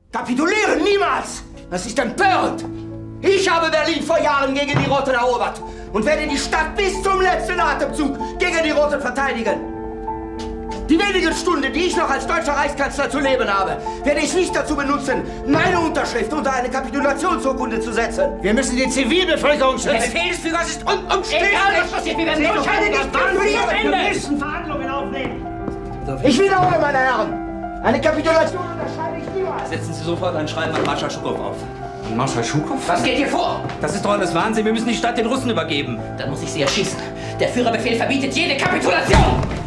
Kapitulieren niemals! Das ist empörend! Ich habe Berlin vor Jahren gegen die Roten erobert und werde die Stadt bis zum letzten Atemzug gegen die Roten verteidigen. Die wenigen Stunden, die ich noch als deutscher Reichskanzler zu leben habe, werde ich nicht dazu benutzen, meine Unterschrift unter eine Kapitulationsurkunde zu setzen. Wir müssen die Zivilbevölkerung schützen. Der Befehlsführer ist unumstritten. Egal, was passiert, wir werden nicht kapitulieren. Wir müssen Verhandlungen aufnehmen. Ich wiederhole, meine Herren, eine Kapitulation unterschreibe ich niemals. Setzen Sie sofort ein Schreiben an Marschall Schukow auf. Marschall Schukow? Was geht hier vor? Das ist doch alles Wahnsinn. Wir müssen die Stadt den Russen übergeben. Dann muss ich sie erschießen. Der Führerbefehl verbietet jede Kapitulation.